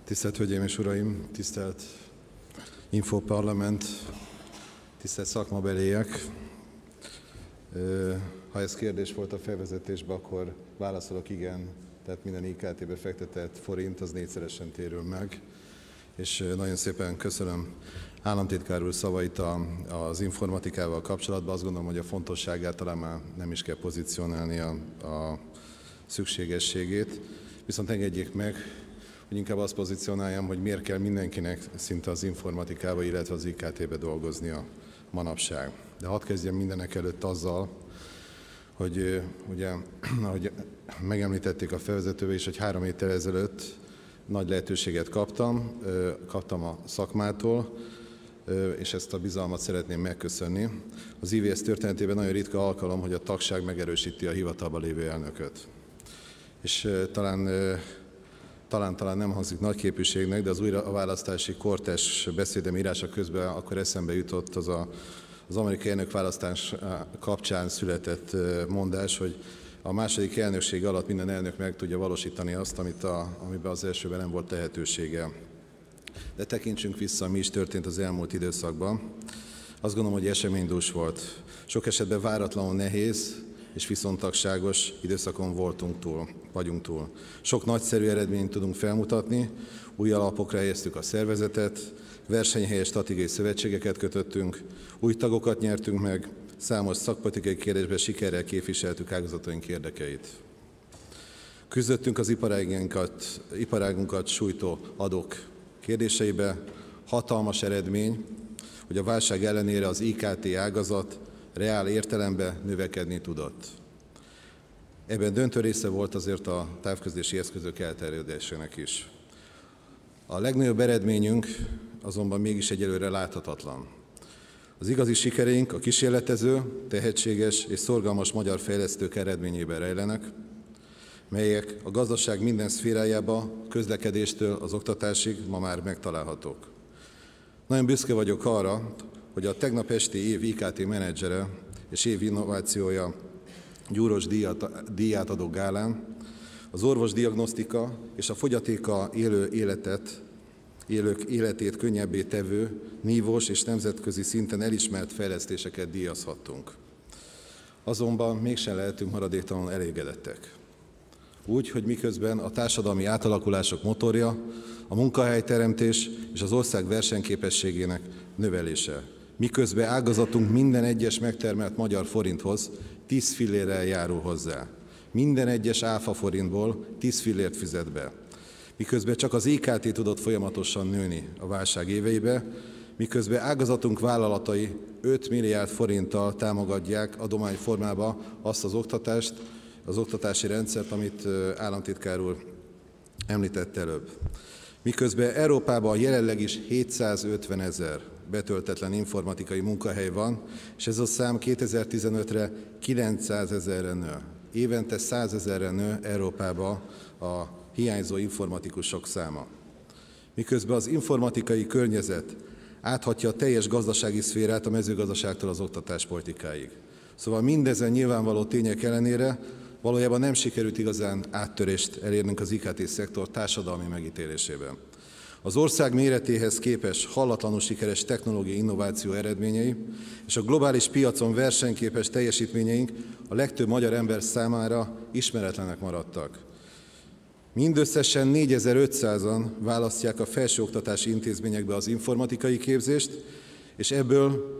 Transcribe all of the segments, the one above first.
Tisztelt Hölgyeim és Uraim, tisztelt Infoparlament, tisztelt szakmabeliek! Ha ez kérdés volt a felvezetésben, akkor válaszolok igen, tehát minden IKT-be fektetett forint az 4-szeresen térül meg. És nagyon szépen köszönöm államtitkár úr szavait az informatikával kapcsolatban. Azt gondolom, hogy a fontosságát talán már nem is kell pozícionálni a szükségességét. Viszont engedjék meg, hogy inkább azt pozícionáljam, hogy miért kell mindenkinek szinte az informatikába, illetve az IKT-be dolgoznia manapság. De hadd kezdjem mindenek előtt azzal, hogy ugye, ahogy megemlítették a felvezetőbe is, hogy 3 héttel ezelőtt nagy lehetőséget kaptam a szakmától, és ezt a bizalmat szeretném megköszönni. Az IVS történetében nagyon ritka alkalom, hogy a tagság megerősíti a hivatalban lévő elnököt. És talán nem hangzik nagy képviségnek, de az újraválasztási kortás beszédem írása közben akkor eszembe jutott az amerikai elnökválasztás kapcsán született mondás, hogy a második elnökség alatt minden elnök meg tudja valósítani azt, amiben az elsőben nem volt lehetősége. De tekintsünk vissza, mi is történt az elmúlt időszakban. Azt gondolom, hogy eseménydús volt. Sok esetben váratlanul nehéz és viszontagságos időszakon vagyunk túl. Sok nagyszerű eredményt tudunk felmutatni, új alapokra helyeztük a szervezetet, versenyhelyes stratégiai szövetségeket kötöttünk, új tagokat nyertünk meg, számos szakpolitikai kérdésben sikerrel képviseltük ágazataink érdekeit. Küzdöttünk az iparágunkat sújtó adók kérdéseibe. Hatalmas eredmény, hogy a válság ellenére az IKT ágazat reál értelemben növekedni tudott. Ebben döntő része volt azért a távközlési eszközök elterjedésének is. A legnagyobb eredményünk azonban mégis egyelőre láthatatlan. Az igazi sikereink a kísérletező, tehetséges és szorgalmas magyar fejlesztők eredményében rejlenek, melyek a gazdaság minden szférájába, közlekedéstől az oktatásig ma már megtalálhatók. Nagyon büszke vagyok arra, hogy a tegnap esti év IKT menedzsere és év innovációja Gyúros díját adó gálán az orvosdiagnosztika és a fogyatékkal élők életét könnyebbé tevő, nívós és nemzetközi szinten elismert fejlesztéseket díjazhattunk. Azonban mégsem lehetünk maradéktalanul elégedettek. Úgy, hogy miközben a társadalmi átalakulások motorja, a munkahelyteremtés és az ország versenyképességének növelése. Miközben ágazatunk minden egyes megtermelt magyar forinthoz 10 fillérrel járul hozzá. Minden egyes áfa forintból 10 fillért fizet be. Miközben csak az IKT tudott folyamatosan nőni a válság éveibe, miközben ágazatunk vállalatai 5 milliárd forinttal támogatják adományformába azt az oktatást, az oktatási rendszert, amit államtitkár úr említett előbb. Miközben Európában jelenleg is 750 000 betöltetlen informatikai munkahely van, és ez a szám 2015-re 900 000-re nő. Évente 100 000-re nő Európában a hiányzó informatikusok száma. Miközben az informatikai környezet áthatja a teljes gazdasági szférát a mezőgazdaságtól az oktatáspolitikáig. Szóval mindezen nyilvánvaló tények ellenére valójában nem sikerült igazán áttörést elérnünk az IKT-szektor társadalmi megítélésében. Az ország méretéhez képest hallatlanul sikeres technológiai innováció eredményei és a globális piacon versenyképes teljesítményeink a legtöbb magyar ember számára ismeretlenek maradtak. Mindösszesen 4500-an választják a felsőoktatási intézményekbe az informatikai képzést, és ebből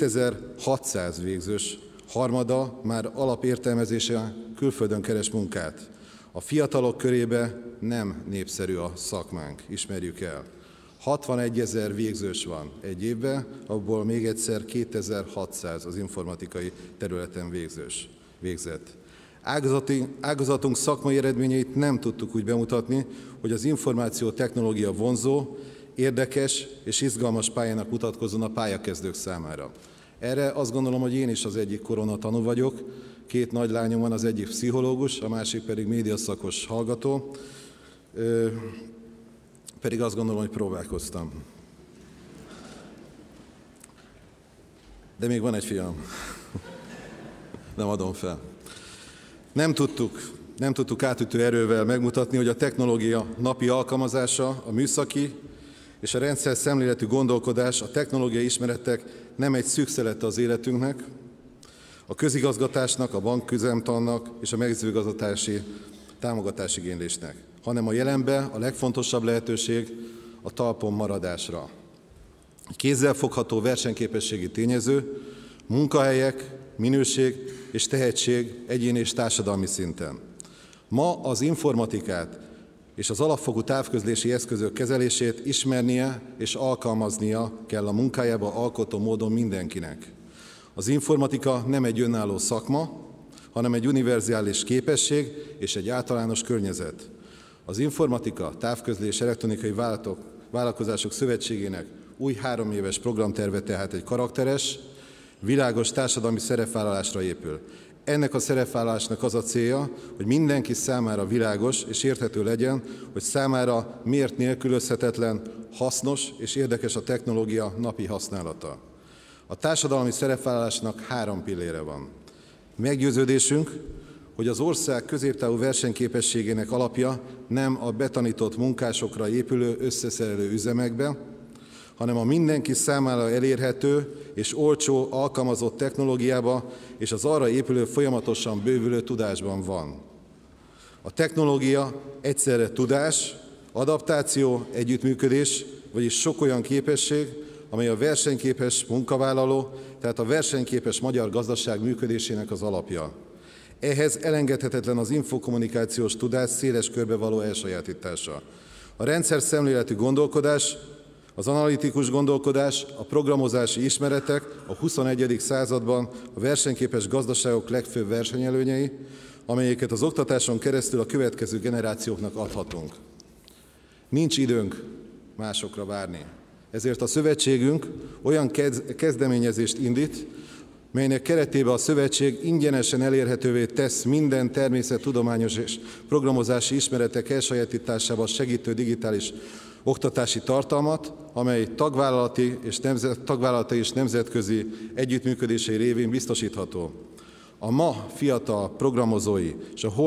2600 végzős harmada már alapértelmezése külföldön keres munkát. A fiatalok körébe nem népszerű a szakmánk, ismerjük el. 61 000 végzős van egy évben, abból még egyszer 2600 az informatikai területen végzett. Ágazatunk szakmai eredményeit nem tudtuk úgy bemutatni, hogy az információ technológia vonzó, érdekes és izgalmas pályának mutatkozzon a pályakezdők számára. Erre azt gondolom, hogy én is az egyik koronatanú vagyok. 2 nagy lányom van, az egyik pszichológus, a másik pedig médiaszakos hallgató. Pedig azt gondolom, hogy próbálkoztam. De még van egy fiam. Nem adom fel. Nem tudtuk, nem tudtuk átütő erővel megmutatni, hogy a technológia napi alkalmazása, a műszaki és a rendszer szemléletű gondolkodás, a technológiai ismeretek nem egy szűkszelete az életünknek, a közigazgatásnak, a banküzemtannak és a mezőgazdasági támogatásigénylésnek, hanem a jelenben a legfontosabb lehetőség a talpon maradásra. Kézzelfogható versenyképességi tényező, munkahelyek, minőség és tehetség egyéni és társadalmi szinten. Ma az informatikát és az alapfokú távközlési eszközök kezelését ismernie és alkalmaznia kell a munkájába alkotó módon mindenkinek. Az informatika nem egy önálló szakma, hanem egy univerzális képesség és egy általános környezet. Az Informatika, Távközlés, Elektronikai Vállalkozások Szövetségének új 3 éves programterve tehát egy karakteres, világos társadalmi szerepvállalásra épül. Ennek a szerepvállalásnak az a célja, hogy mindenki számára világos és érthető legyen, hogy számára miért nélkülözhetetlen, hasznos és érdekes a technológia napi használata. A társadalmi szerepvállalásnak 3 pillére van. Meggyőződésünk, hogy az ország középtávú versenyképességének alapja nem a betanított munkásokra épülő összeszerelő üzemekbe, hanem a mindenki számára elérhető és olcsó alkalmazott technológiába és az arra épülő folyamatosan bővülő tudásban van. A technológia egyszerre tudás, adaptáció, együttműködés, vagyis sok olyan képesség, amely a versenyképes munkavállaló, tehát a versenyképes magyar gazdaság működésének az alapja. Ehhez elengedhetetlen az infokommunikációs tudás széles körbe való elsajátítása. A rendszer szemléletű gondolkodás, az analitikus gondolkodás, a programozási ismeretek a 21. században a versenyképes gazdaságok legfőbb versenyelőnyei, amelyeket az oktatáson keresztül a következő generációknak adhatunk. Nincs időnk másokra várni. Ezért a szövetségünk olyan kezdeményezést indít, melynek keretében a szövetség ingyenesen elérhetővé tesz minden természettudományos és programozási ismeretek elsajátításába segítő digitális oktatási tartalmat, amely tagvállalati és nemzetközi együttműködései révén biztosítható. A ma fiatal programozói és a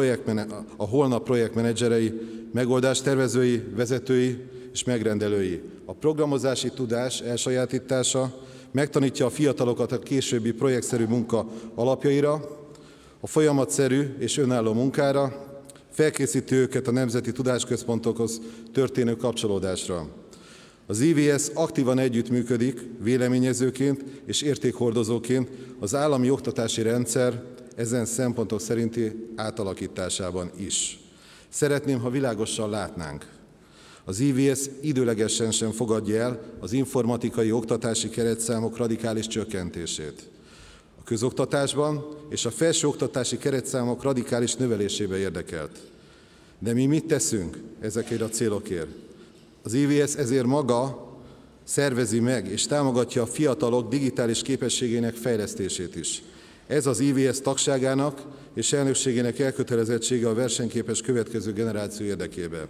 holnap projektmenedzserei, megoldástervezői, vezetői és megrendelői. A programozási tudás elsajátítása megtanítja a fiatalokat a későbbi projektszerű munka alapjaira, a folyamatszerű és önálló munkára, felkészíti őket a nemzeti tudásközpontokhoz történő kapcsolódásra. Az IVS aktívan együttműködik véleményezőként és értékhordozóként az állami oktatási rendszer ezen szempontok szerinti átalakításában is. Szeretném, ha világosan látnánk. Az IVS időlegesen sem fogadja el az informatikai oktatási keretszámok radikális csökkentését. A közoktatásban és a felsőoktatási keretszámok radikális növelésébe érdekelt. De mi mit teszünk ezekért a célokért? Az IVS ezért maga szervezi meg és támogatja a fiatalok digitális képességének fejlesztését is. Ez az IVS tagságának és elnökségének elkötelezettsége a versenyképes következő generáció érdekében.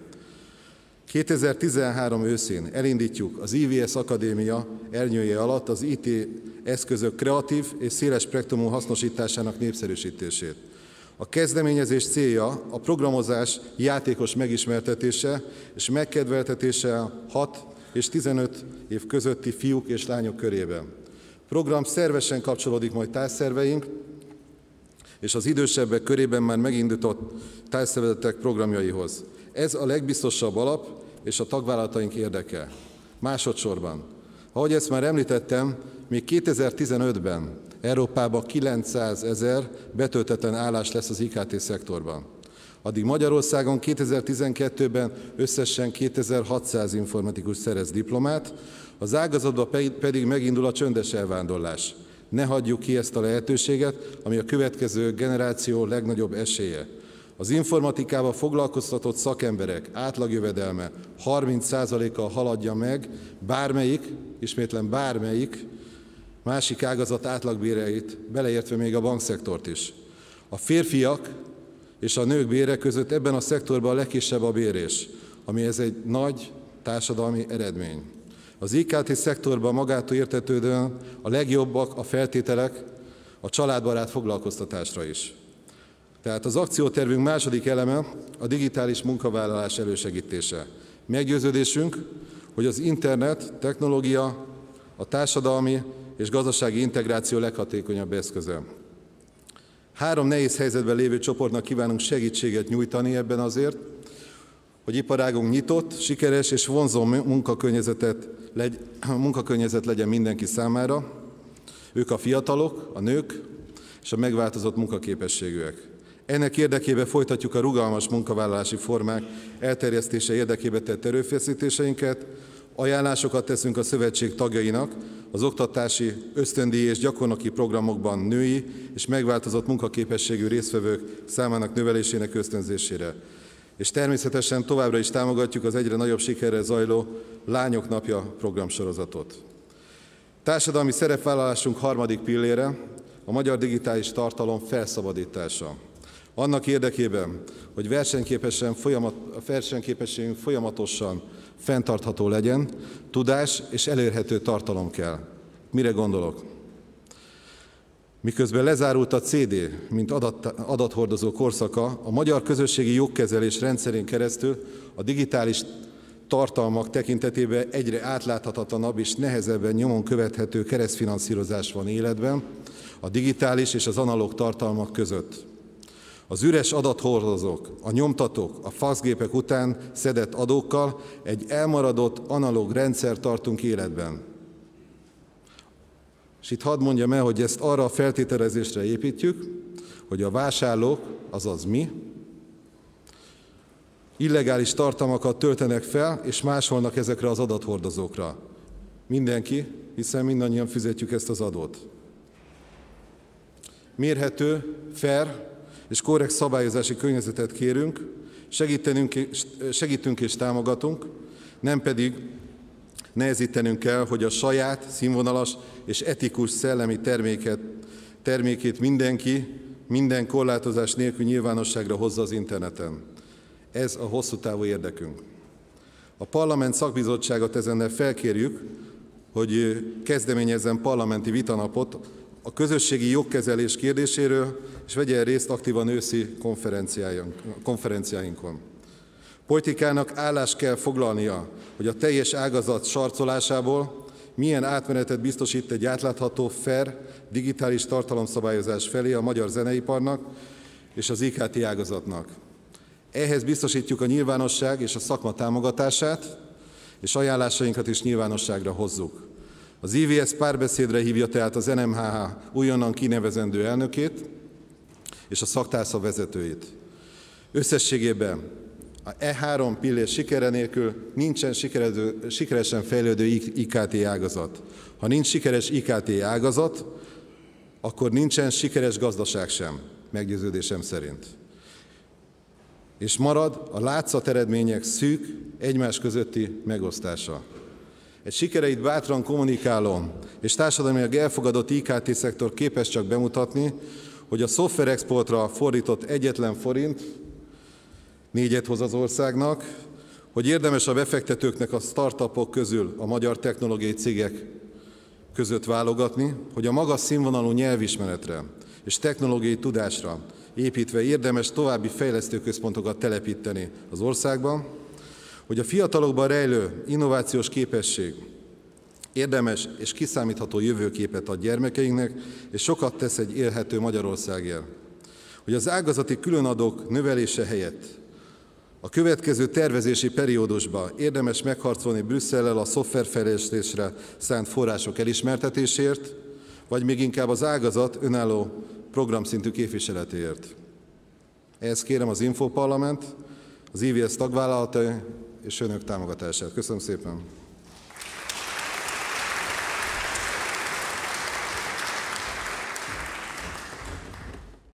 2013 őszén elindítjuk az IVS Akadémia ernyője alatt az IT eszközök kreatív és széles spektrumú hasznosításának népszerűsítését. A kezdeményezés célja a programozás játékos megismertetése és megkedveltetése a 6 és 15 év közötti fiúk és lányok körében. A program szervesen kapcsolódik majd társszerveink és az idősebbek körében már megindított társszervezetek programjaihoz. Ez a legbiztosabb alap és a tagvállalataink érdeke. Másodszorban, ahogy ezt már említettem, még 2015-ben Európában 900 000 betöltetlen állás lesz az IKT szektorban. Addig Magyarországon 2012-ben összesen 2600 informatikus szerez diplomát, az ágazatban pedig megindul a csöndes elvándorlás. Ne hagyjuk ki ezt a lehetőséget, ami a következő generáció legnagyobb esélye. Az informatikával foglalkoztatott szakemberek átlagjövedelme 30%-kal haladja meg bármelyik, ismétlem bármelyik, másik ágazat átlagbéreit, beleértve még a bankszektort is. A férfiak és a nők bére között ebben a szektorban a legkisebb a bérés, ami ez egy nagy társadalmi eredmény. Az IKT szektorban magától értetődően a legjobbak a feltételek a családbarát foglalkoztatásra is. Tehát az akciótervünk második eleme a digitális munkavállalás elősegítése. Meggyőződésünk, hogy az internet, technológia, a társadalmi és gazdasági integráció leghatékonyabb eszköze. 3 nehéz helyzetben lévő csoportnak kívánunk segítséget nyújtani ebben azért, hogy iparágunk nyitott, sikeres és vonzó munkakörnyezet legyen mindenki számára. Ők a fiatalok, a nők és a megváltozott munkaképességűek. Ennek érdekében folytatjuk a rugalmas munkavállalási formák elterjesztése érdekében tett erőfeszítéseinket, ajánlásokat teszünk a szövetség tagjainak az oktatási, ösztöndíj és gyakornoki programokban női és megváltozott munkaképességű résztvevők számának növelésének ösztönzésére. És természetesen továbbra is támogatjuk az egyre nagyobb sikerrel zajló Lányok Napja programsorozatot. Társadalmi szerepvállalásunk harmadik pillére a magyar digitális tartalom felszabadítása. Annak érdekében, hogy versenyképességünk folyamatosan fenntartható legyen, tudás és elérhető tartalom kell. Mire gondolok? Miközben lezárult a CD, mint adathordozó korszaka, a magyar közösségi jogkezelés rendszerén keresztül a digitális tartalmak tekintetében egyre átláthatatlanabb és nehezebben nyomon követhető keresztfinanszírozás van életben a digitális és az analóg tartalmak között. Az üres adathordozók, a nyomtatók, a faxgépek után szedett adókkal egy elmaradott analóg rendszer tartunk életben. És itt hadd mondjam el, hogy ezt arra a feltételezésre építjük, hogy a vásárlók, azaz mi, illegális tartalmakat töltenek fel, és másolnak ezekre az adathordozókra. Mindenki, hiszen mindannyian fizetjük ezt az adót. Mérhető, fair és korrekt szabályozási környezetet kérünk, segítünk és támogatunk, nem pedig nehezítenünk kell, hogy a saját színvonalas és etikus szellemi termékét mindenki, minden korlátozás nélkül nyilvánosságra hozza az interneten. Ez a hosszú távú érdekünk. A parlament szakbizottságot ezennel felkérjük, hogy kezdeményezzen parlamenti vitanapot a közösségi jogkezelés kérdéséről, és vegyen részt aktívan őszi konferenciáinkon. Politikának állást kell foglalnia, hogy a teljes ágazat sarcolásából milyen átmenetet biztosít egy átlátható, fair, digitális tartalomszabályozás felé a magyar zeneiparnak és az IKT ágazatnak. Ehhez biztosítjuk a nyilvánosság és a szakma támogatását, és ajánlásainkat is nyilvánosságra hozzuk. Az IVS párbeszédre hívja tehát az NMHH újonnan kinevezendő elnökét és a szaktárca vezetőit. Összességében a E3 pillér sikere nélkül nincsen sikeresen fejlődő IKT ágazat. Ha nincs sikeres IKT ágazat, akkor nincsen sikeres gazdaság sem, meggyőződésem szerint. És marad a látszat eredmények szűk, egymás közötti megosztása. Egy sikereit bátran kommunikáló és társadalmilag elfogadott IKT-szektor képes csak bemutatni, hogy a szoftverexportra fordított egyetlen forint 4-et hoz az országnak, hogy érdemes a befektetőknek a startupok közül a magyar technológiai cégek között válogatni, hogy a magas színvonalú nyelvismeretre és technológiai tudásra építve érdemes további fejlesztőközpontokat telepíteni az országban, hogy a fiatalokban rejlő innovációs képesség érdemes és kiszámítható jövőképet ad gyermekeinknek, és sokat tesz egy élhető Magyarországért. Hogy az ágazati különadók növelése helyett a következő tervezési periódusban érdemes megharcolni Brüsszellel a szoftverfejlesztésre szánt források elismertetésért, vagy még inkább az ágazat önálló programszintű képviseletéért. Ehhez kérem az Infoparlament, az IVS tagvállalatai és önök támogatását. Köszönöm szépen!